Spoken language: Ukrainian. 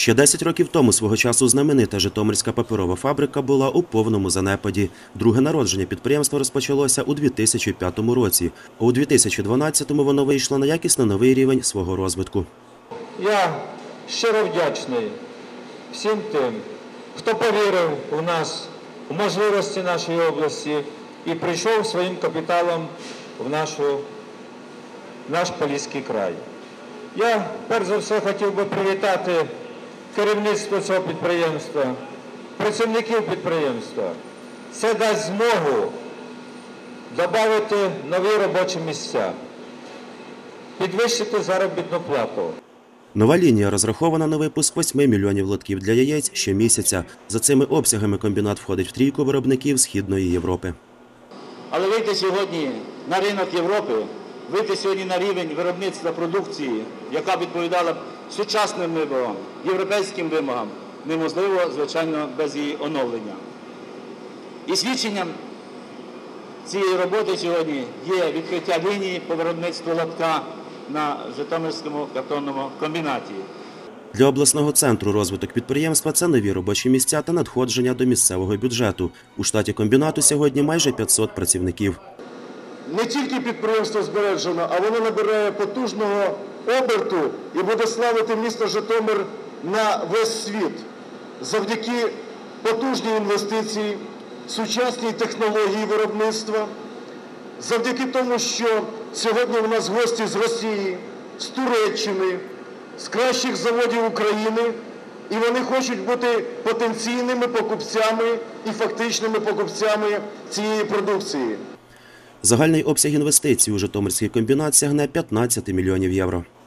Ще 10 років тому свого часу знаменита Житомирська паперова фабрика була у повному занепаді. Друге народження підприємства розпочалося у 2005 році, а у 2012-му воно вийшло на якісно новий рівень свого розвитку. Я щиро вдячний всім тим, хто повірив у нас, у можливості нашої області і прийшов своїм капіталом в наш Поліський край. Я, перш за все, хотів би привітати керівництво цього підприємства, працівників підприємства. Це дасть змогу додати нові робочі місця, підвищити заробітну плату. Нова лінія розрахована на випуск 8 мільйонів лотків для яєць щомісяця. За цими обсягами комбінат входить в трійку виробників Східної Європи. Але вийти сьогодні на ринок Європи, вийти сьогодні на рівень виробництва продукції, яка відповідала сучасним вимогам, європейським вимогам, неможливо, звичайно, без її оновлення. І свідченням цієї роботи сьогодні є відкриття лінії по виробництву лотка на Житомирському картонному комбінаті. Для обласного центру розвиток підприємства – це нові робочі місця та надходження до місцевого бюджету. У штаті комбінату сьогодні майже 500 працівників. Не тільки підприємство збережено, а воно набирає потужного оберту і буде славити місто Житомир на весь світ. Завдяки потужній інвестиції, сучасній технології виробництва, завдяки тому, що сьогодні у нас гості з Росії, з Туреччини, з кращих заводів України, і вони хочуть бути потенційними покупцями і фактичними покупцями цієї продукції. Загальний обсяг інвестицій у Житомирський комбінат сягне 15 мільйонів євро.